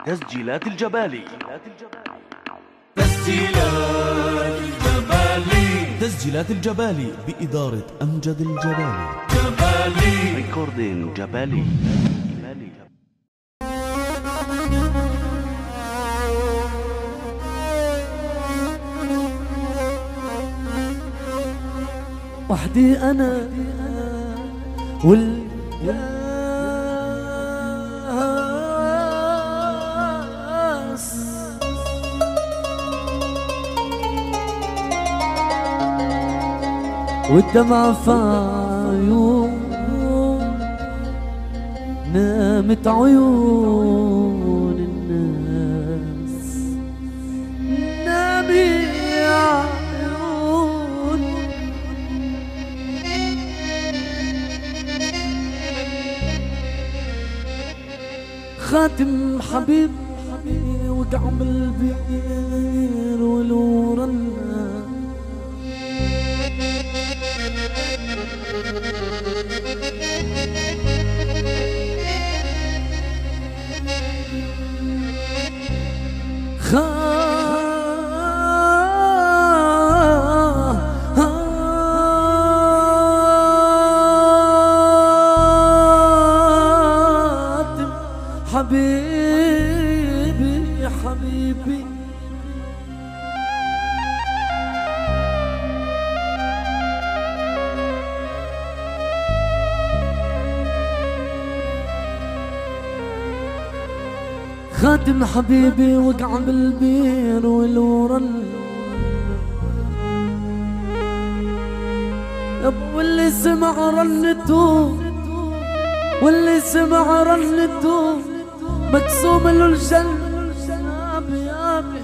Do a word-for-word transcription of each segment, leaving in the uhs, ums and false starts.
تسجيلات الجبالي. تسجيلات الجبالي. تسجيلات الجبالي بإدارة أمجد الجبالي. جبالي ريكوردين جبالي. وحدي أنا وال والدمع في عيون نامت عيون الناس، نامي عيون خاتم حبيب وقع بالبئر والورنا خاتم حبيبي حبيبي خاتم حبيبي وقع بالبير والورن واللي سمع رنته واللي سمع رنته مقسوم له الجنة يابي يابي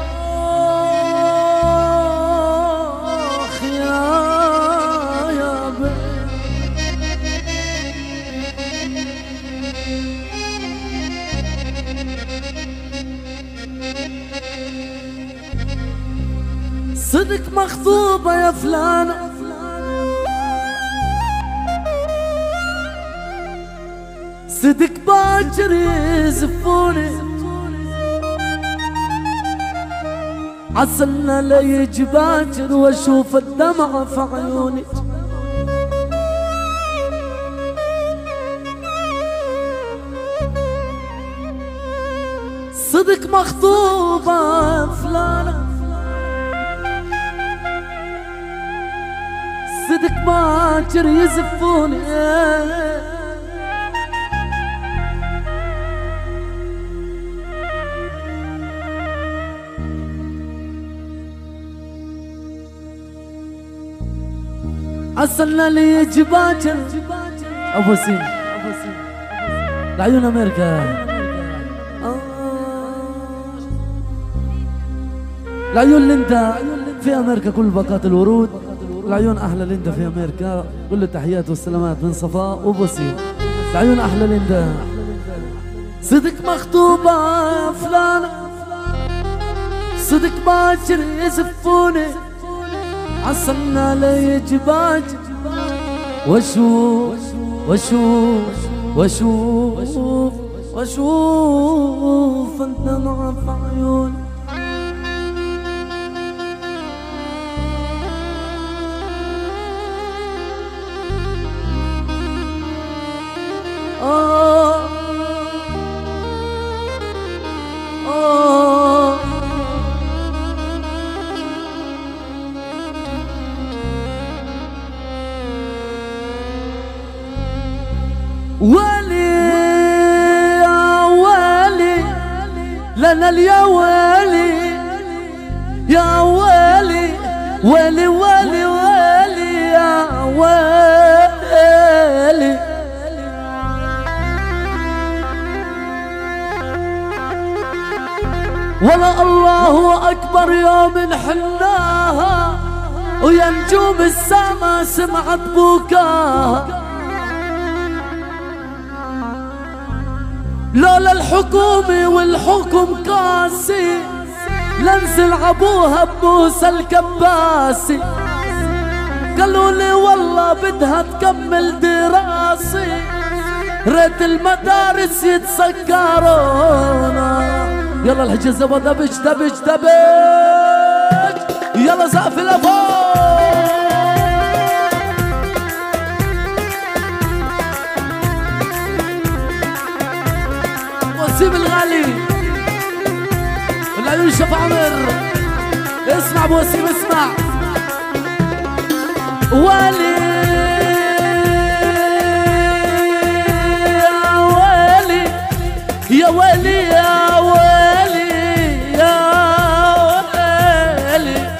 آخ يا يابي صدق مخطوبة يا فلانة صدق باكر يزفوني عسلنا ليجي باكر واشوف الدمعة في عيوني صدق مخطوبة فلانة صدق باكر يزفوني عسلنا لي يجي باكر ابو سين لعيون امريكا لعيون ليندا في امريكا كل باقات الورود لعيون احلى ليندا في امريكا كل التحيات والسلامات من صفاء وابو سين لعيون احلى ليندا صدق مخطوبة فلانة صدق باكر يزفوني عصرنا ليجي باكر واشوف واشوف واشوف واشوف الدمعة في عيوني آه آه ولي يا ولي لنا اليا ولي يا ولي ولي ولي ولي يا ولي ولا الله أكبر يوم نحناها ويا نجوم السما سمعت بوكاها لولا الحكومة والحكم قاسي لنزل عبوها بموسى الكباسي قالوا لي والله بدها تكمل دراسي ريت المدارس يتسكرونا يلا الحجز ابو دبج دبج دبج يلا سقف لفوق وسيم الغالي العيون شف عمر اسمع ابو وسيم اسمع والي يا والي يا والي يا والي يا والي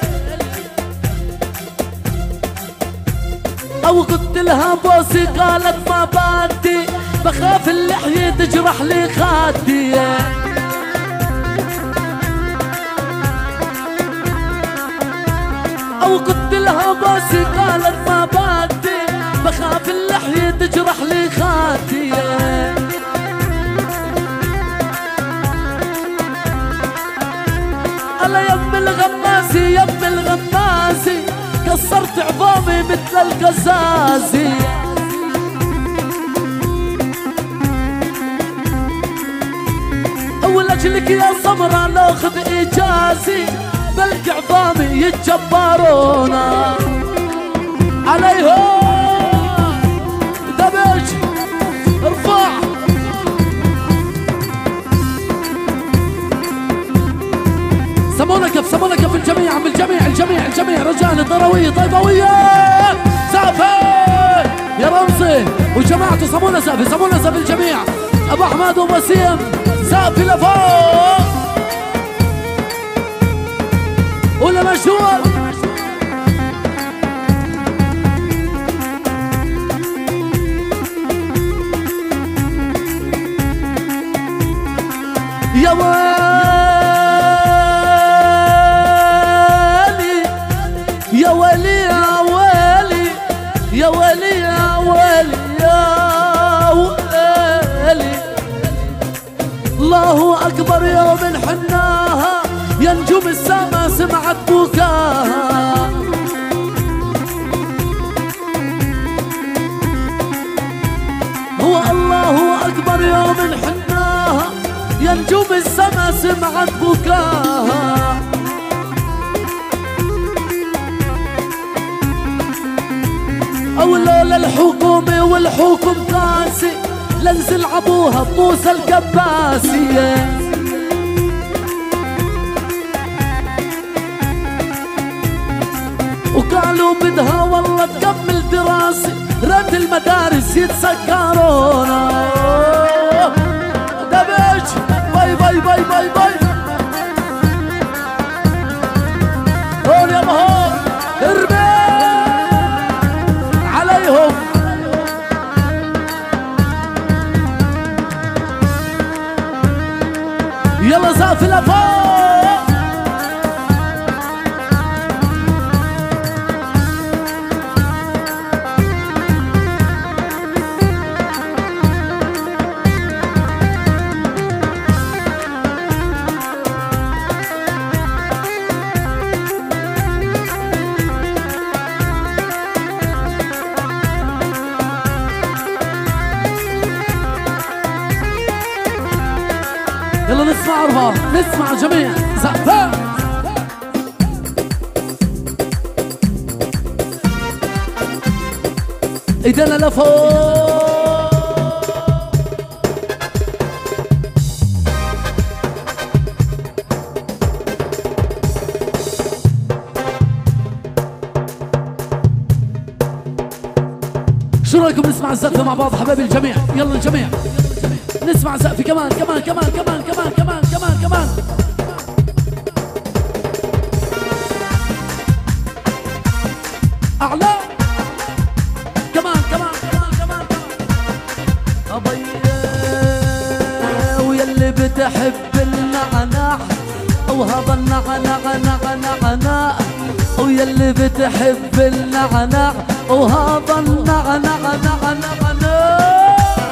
او قلت لها بوسي قالت ما بدي بخاف اللحية تجرح لي خدي او قلت لها بوسي قالت ما بدي بخاف اللحية تجرح لي خدي انا يم الغماسي يم الغماسي كسرت عظامي مثل القزازي اول اجلك يا سمرة ناخذ اجازي بلقى عظامي يتجبرونا عليهم دبج ارفع سمونا كف سمونا كف الجميع عم الجميع الجميع الجميع رجال ضروية طيبوية سافي يا رمزي وجماعته سمونا سافي سمونا سافي الجميع ابو احمد ووسيم سافي لفوق ولا مشهور يا ويلي يا ويلي يا ويلي يا ويلي يا ويلي يا ويلي الله أكبر يوم حناها يا نجوم السما سمعت بكاها هو الله أكبر يوم حناها يا نجوم السما سمعت بكاها أو لولا الحكومة والحكم قاسي لنزل عبوها بموسى الكباسية وقالوا بدها والله تكمل دراسة رد المدارس يتسكرونا دبج باي باي باي باي باي هون يا مهور ارمي عليهم يلا زاف لفوق يلا نسمع عرفة نسمع جميع زقفة ايدينا لفوق شو رايكم نسمع الزقفة مع بعض حبايبي الجميع يلا الجميع نسمع زقفي كمان كمان كمان كمان كمان كمان كمان كمان أعلى كمان كمان كمان كمان أبيا ويلي بتحب النعناع أو هذا النعناع نعناع نعناع ويلي بتحب النعناع أو هذا النعناع نعناع نعناع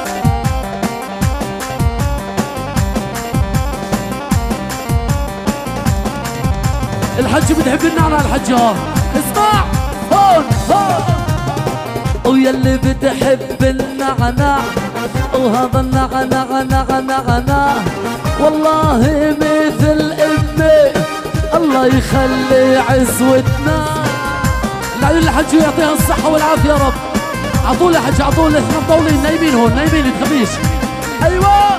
الحج بتحب النعناع الحج ها اسمع هون هون ويلي بتحب النعناع وهذا النعناع نعناع والله مثل الله يخلي عزوتنا. العيون الحج يعطيها الصحة والعافية يا رب. عطول يا حج عطول، احنا مطولين نايمين هون نايمين تخافيش. ايوه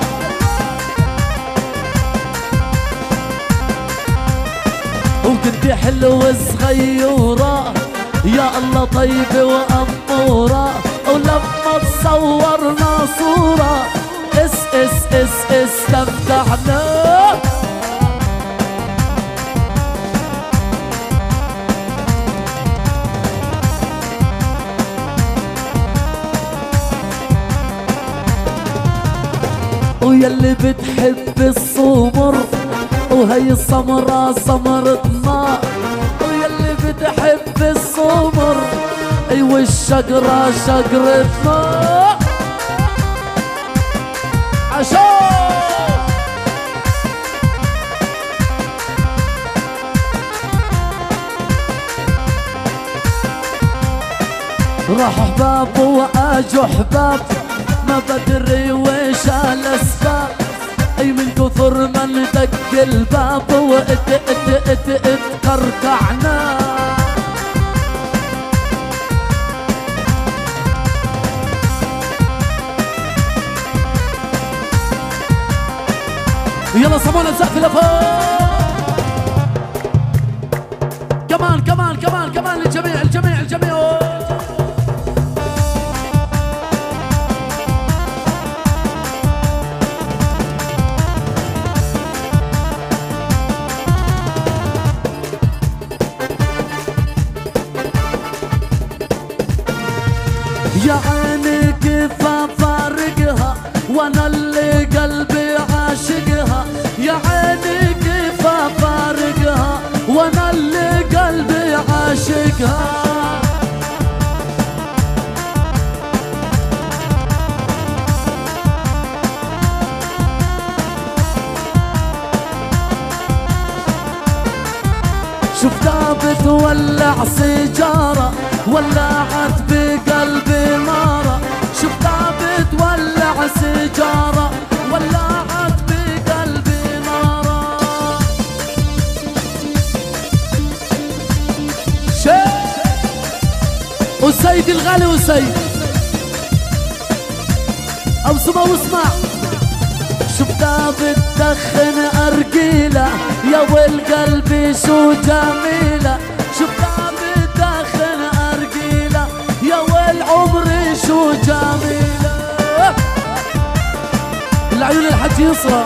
وكنتي حلوة صغيرة يا الله طيبة وأمورة، ولما تصورنا صورة اس اس اس استمتعنا. ويلي بتحب السمر وهي السمرة سمرتنا، ويلي بتحب السمر ايوه الشجرة شجرتنا. عشان راح حباب واجوا حباب ما بدري ويش الاسباب، اي من كثر ما ندق الباب وات ات ات ات قرقعنا. يلا صمونا سقف لفوق. كمان كمان كمان كمان للجميع الجميع الجميع. يا عيني كيف افارقها وانا اللي قلبي عاشقها، يا عيني كيف افارقها وانا اللي قلبي عاشقها. شفتها بتولع سيجارة ولعت بقلبي نارة، شفتها بتولع سيجارة ولعت بقلبي نارة. شيء والسيد الغالي والسيد أبو سما واسمع. شفتها بتدخن أرجيلة يا والقلب شو جميلة، شفتها بتدخن أرجيلة يا والعمر شو جميلة. العيون الحج يسرى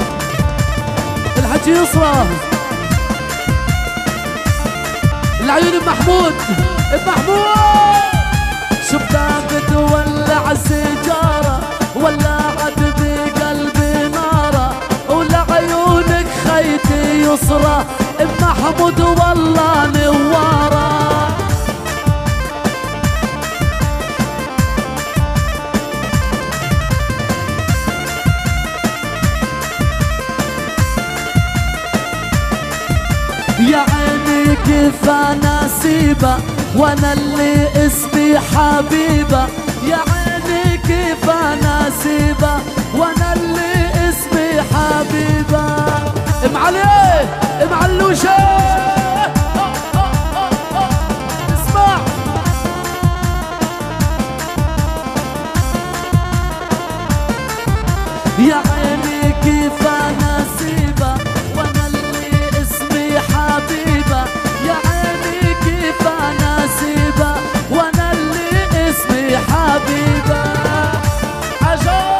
الحج يسرى العيون بمحمود بمحمود. شفتها بتولع سيجارة ولعت بقلبي نارة، ولعيونك خيتي يسرى بمحمود والله نوارة. يا عيني كيف انا سيبة وانا اللي اسمي حبيبة، يا عيني كيف انا سيبة وانا اللي اسمي حبيبة. ام علي ام علوشة اسمع. يا عيني كيف انا سيبة وانا اللي اسمي حبيبة، يا عيني كيف انا سيبة وانا اللي اسمي حبيبة. عجب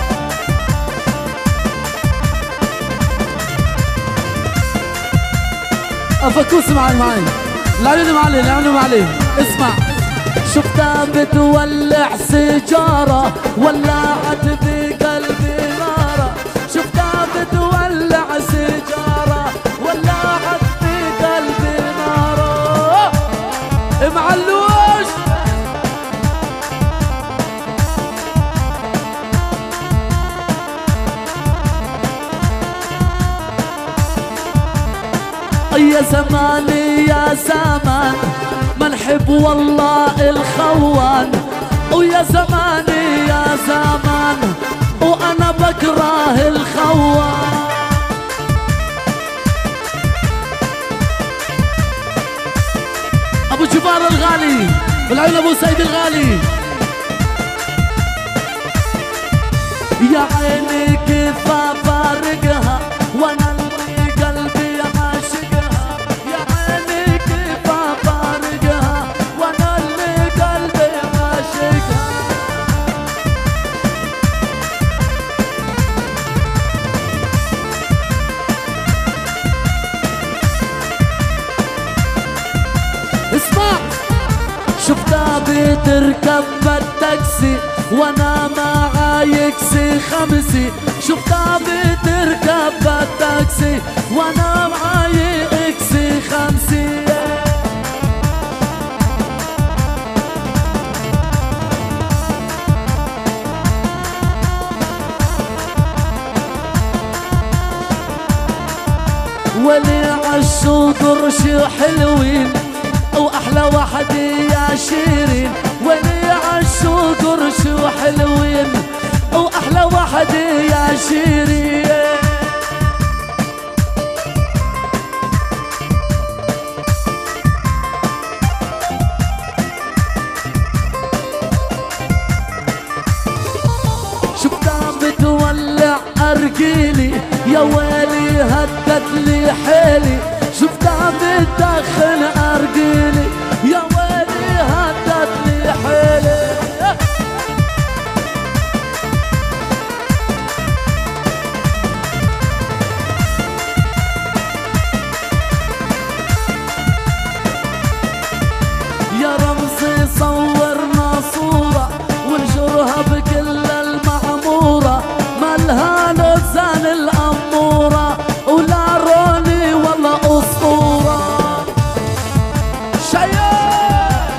افكوس معي معي العيون معلي العيون معلي اسمع. شفتها بتولع سيجارة ولعت بقلبي نارة، شفتها بتولع سيجارة ولعت بقلبي نارة. معلوش يا زماني يا زمان ما نحب والله الخوان، ويا زماني يا زمان وانا بكره الخوان. بالعين ابو سيد الغالي. يا عيني كيف افارقها وانا اللي قلبي عاشقها، يا عيني كيف افارقها وانا اللي قلبي عاشقها. اسمع، شفتها بتركب بالتاكسي وانا معاي اكسي خمسي، شفتها بتركب بالتاكسي وانا معاي اكسي خمسي. ولي عالشو قرشي حلوين واحلى واحد يا شيرين، ولي عالشو قرشي وحلوين واحلى واحد يا شيرين. شفتها بتولع ارجيلي يا ويلي هدت لي حيلي، شفتها بتدخن ارجيلي يا ويلي هدت لي حيلي. يا رمزي صورنا صورة ونشرها بكل المعمورة، مالها لسان الأمورة ولا روني ولا أسطورة. شيال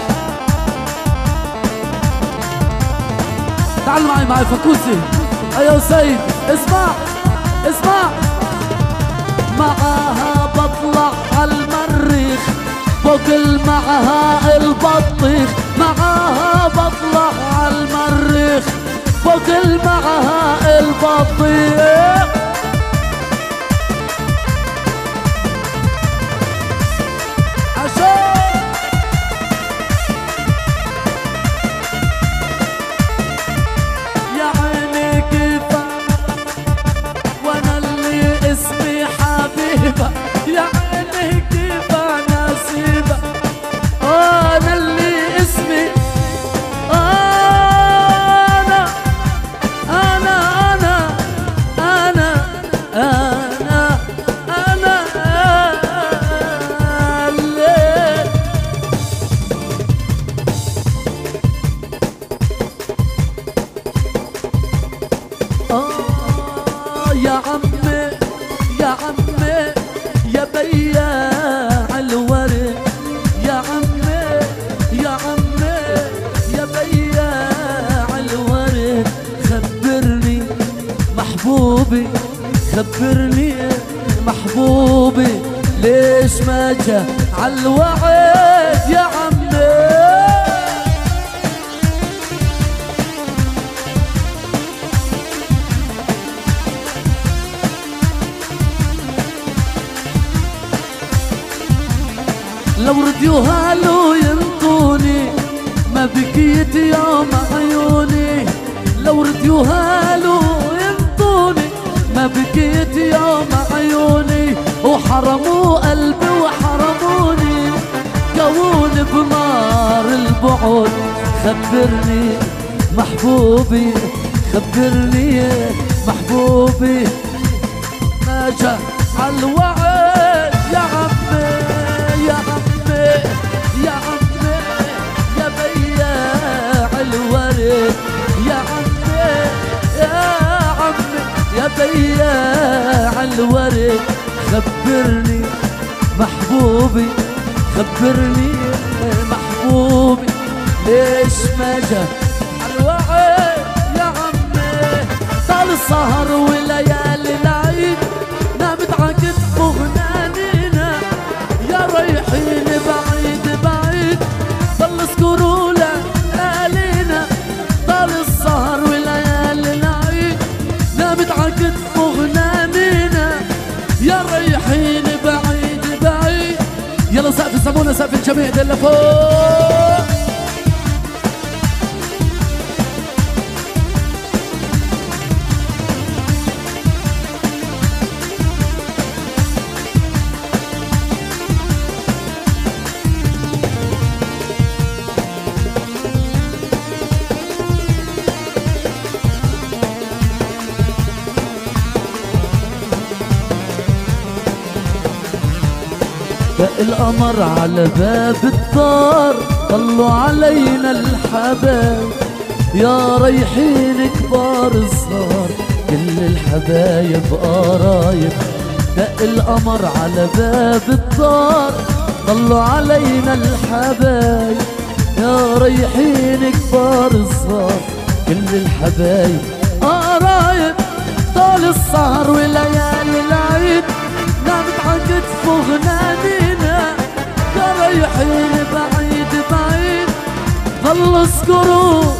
تعال معي معي فكوسي. أيوة سيد اسمع اسمع، معاها بطلع عالمريخ باكل معها البطيخ، معاها بطلع عالمريخ باكل معها البطيخ. عشان يا عيني كيف وانا اللي اسمي حبيبة، يا عيني كيف نسيبة انا اللي اسمي انا انا انا انا انا انا اللي آه يا عمي يا عمي يا بياع الورد، يا عمي يا عمي يا بياع الورد، خبرني محبوبي خبرني محبوبي ليش ما جا عالوعد يا عمي. لو رديوها له ينطوني ما بكيت يوم عيوني، لو رديوها له ينطوني ما بكيت يوم عيوني، وحرموا قلبي وحرموني كون بنار البعد. خبرني محبوبي خبرني محبوبي ما جا عالوعد يا عمي يا عمي يا عمي يا بياع الورد، يا عمي يا عمي يا بياع الورد، خبرني محبوبي خبرني محبوبي ليش ما جا عالوعد يا عمي. طال السهر وليالي العيد نامت عكتف وغنانينا، يا رايحين بعيد بعيد ضل اذكروا ليالينا. طال السهر وليالي العيد نامت عكتف وغنانينا، يا رايحين بعيد بعيد. يلا سقف الصابونة سقف الجميع دل فوق دق القمر على باب الدار طلوا علينا الحبايب يا رايحين كبار الصغار كل الحبايب قرايب. دق القمر على باب الدار طلوا علينا الحبايب يا رايحين كبار الصغار كل الحبايب قرايب. طال السهر وليالي العيد نامت عكتف غنانينا يا رايحين بعيد بعيد ظل اذكروا